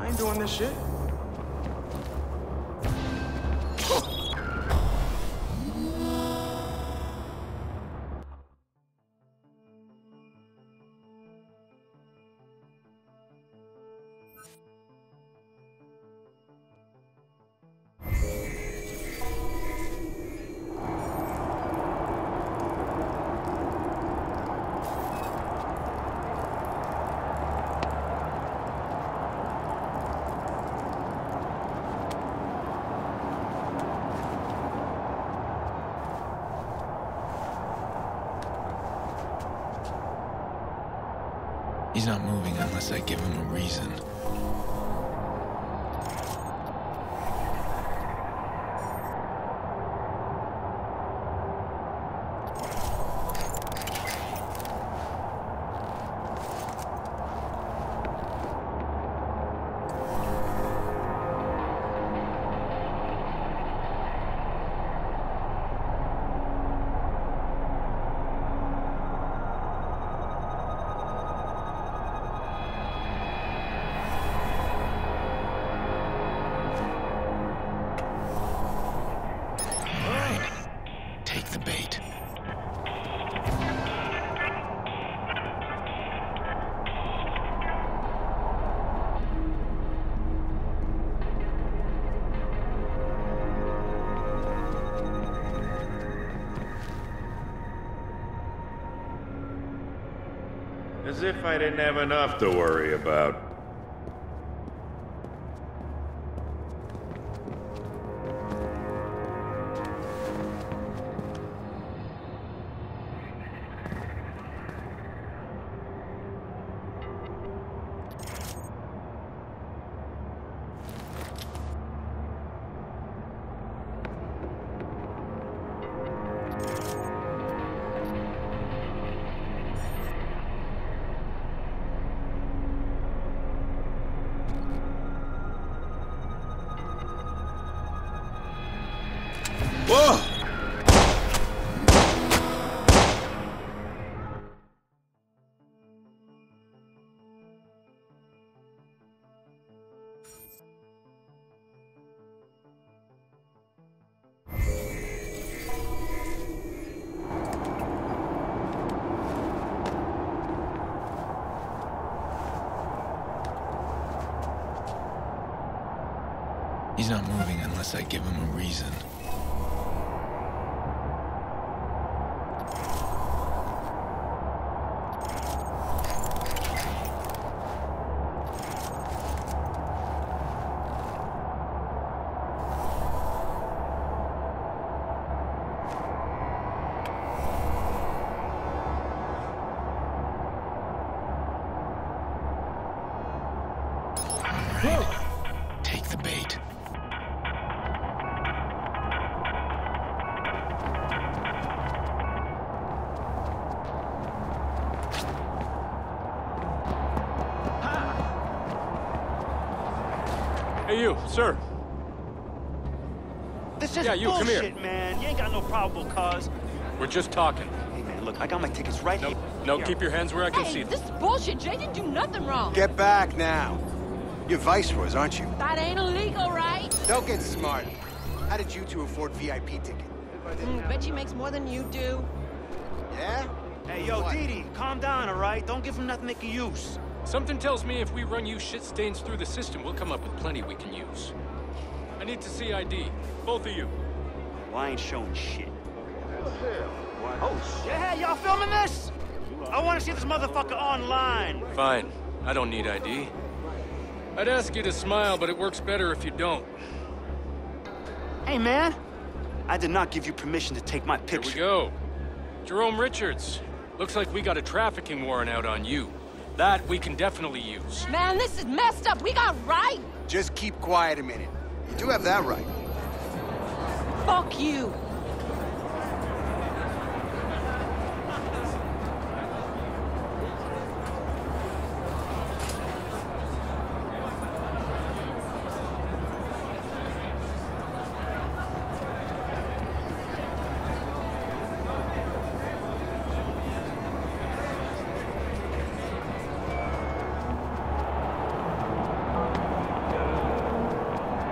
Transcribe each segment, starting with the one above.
ain't doing this shit. He's not moving unless I give him a reason. As if I didn't have enough to worry about. Whoa! He's not moving unless I give him a reason. Take the bait. Hey, you, sir. This is you, come here. bullshit, man. You ain't got no probable cause. We're just talking. Hey, man, look, I got my tickets right here. No, keep your hands where I can Hey, see them. this is bullshit. Jay didn't do nothing wrong. Get back now. You're viceroys, aren't you? That ain't illegal, right? Don't get smart. How did you two afford VIP ticket? Bet she makes more than you do. Yeah? Hey, yo, What? Dee Dee, calm down, all right? Don't give him nothing they can use. Something tells me if we run you shit stains through the system, we'll come up with plenty we can use. I need to see ID. Both of you. Well, I ain't showing shit. Oh, shit. Hey, y'all filming this? I want to see this motherfucker online. Fine. I don't need ID. I'd ask you to smile, but it works better if you don't. Hey, man. I did not give you permission to take my Here picture. we go. Jerome Richards. Looks like we got a trafficking warrant out on you. That we can definitely use. Man, this is messed up. We got right. Just keep quiet a minute. You do have that right. Fuck you.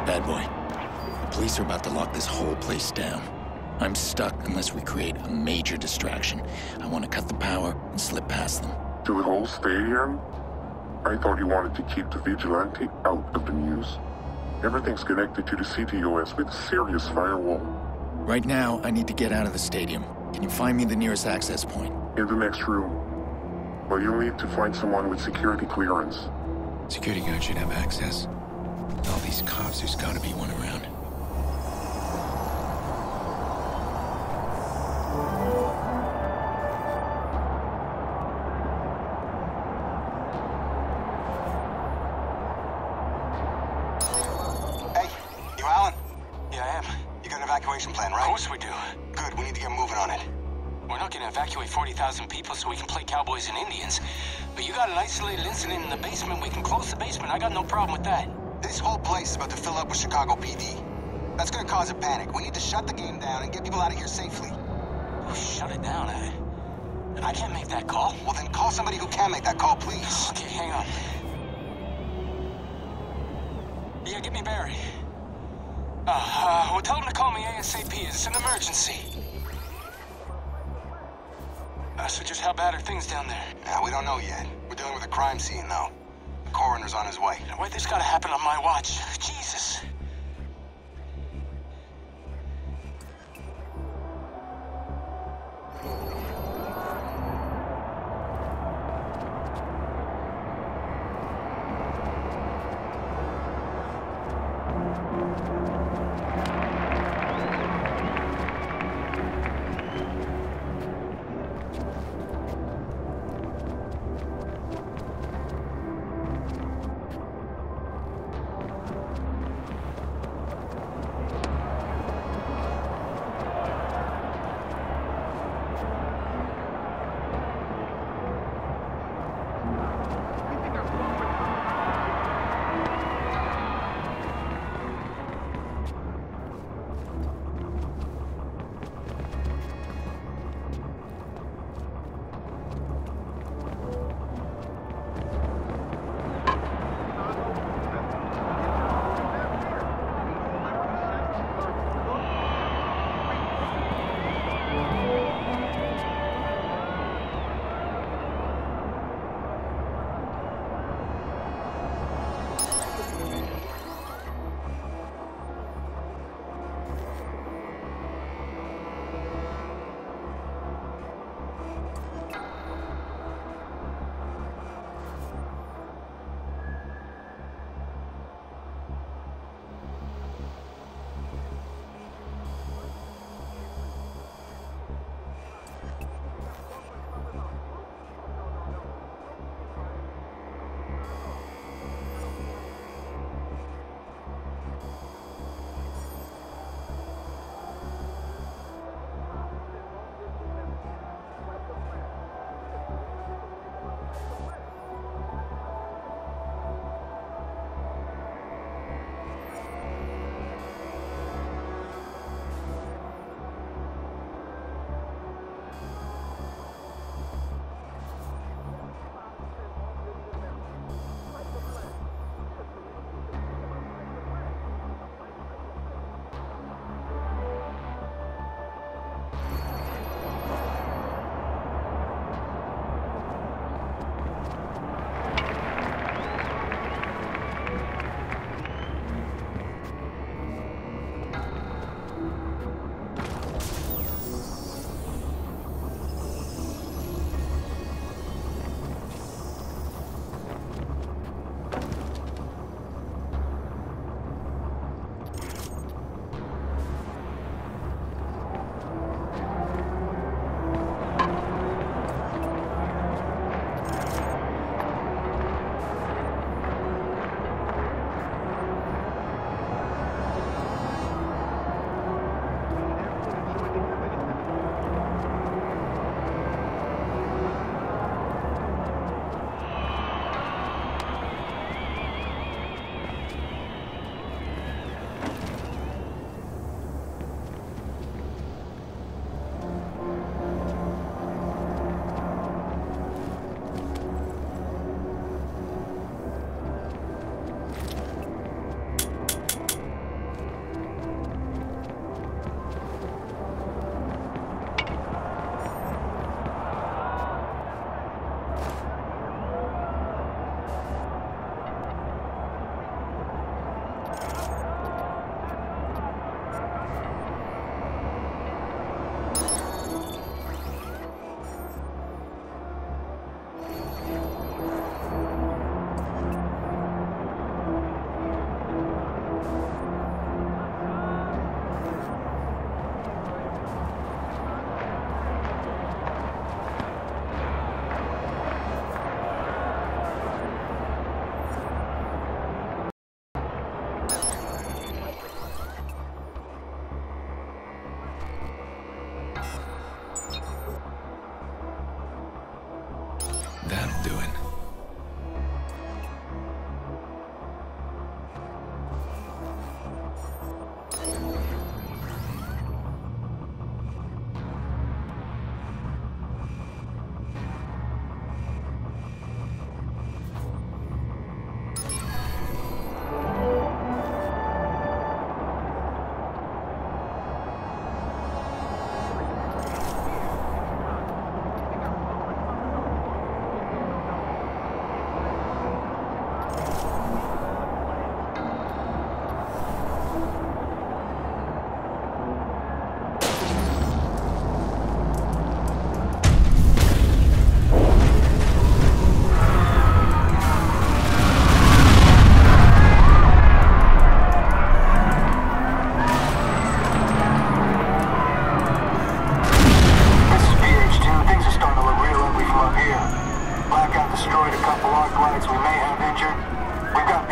Bad boy. The police are about to lock this whole place down. I'm stuck unless we create a major distraction. I want to cut the power and slip past them. To the whole stadium? I thought you wanted to keep the vigilante out of the news. Everything's connected to the CTOS with a serious firewall. Right now, I need to get out of the stadium. Can you find me the nearest access point? In the next room. But you'll need to find someone with security clearance. Security guard should have access. With all these cops, there's gotta be one around. Hey, you Alan? Yeah, I am. You got an evacuation plan, right? Of course we do. Good, we need to get moving on it. We're not gonna evacuate 40,000 people so we can play cowboys and Indians. But you got an isolated incident in the basement, we can close the basement. I got no problem with that. This whole place is about to fill up with Chicago PD. That's gonna cause a panic. We need to shut the game down and get people out of here safely. Oh, shut it down, I can't make that call. Well, then call somebody who can make that call, please. Okay, hang on. Yeah, get me Barry. Well, tell him to call me ASAP. It's an emergency. So just how bad are things down there? Yeah, we don't know yet. We're dealing with a crime scene, though. The coroner's on his way. Wait, this gotta happen on my watch. Jesus.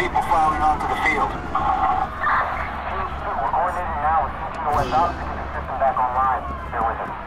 people filing onto the field. Team 2, we're coordinating now with CTOS Ops to get the system back online. Bear with us.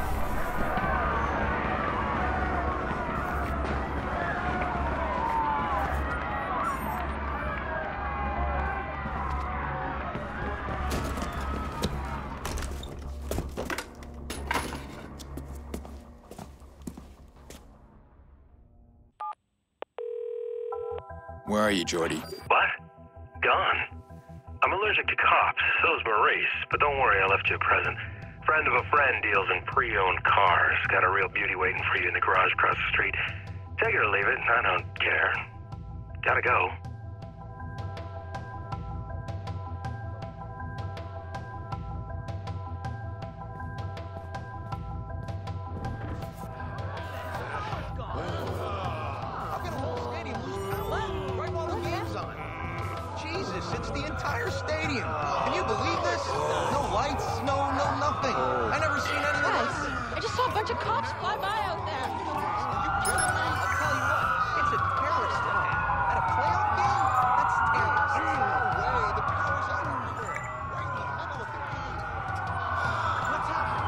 Where are you, Jordy? What? Gone. I'm allergic to cops, so's Maurice, but don't worry, I left you a present. Friend of a friend deals in pre-owned cars. Got a real beauty waiting for you in the garage across the street. Take it or leave it, I don't care. Gotta go. It's the entire stadium. Can you believe this? No lights, no nothing. I never seen anything like this. I just saw a bunch of cops fly by out there. I'll tell you what, it's a terrorist attack. At a playoff game? That's terrorist. No way, the power's out everywhere. Right in the middle of the game. What's happening?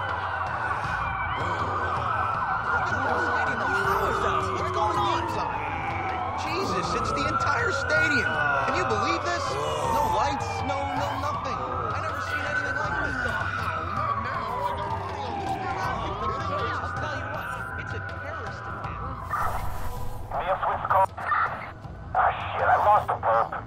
Look at the whole stadium, the power's out. What's going on? Jesus, it's the entire stadium. Can you believe this? No lights, no nothing. I never seen anything like this. I'll tell you what, it's a terrorist attack. Mia, switch call. Ah, shit, I lost the perp.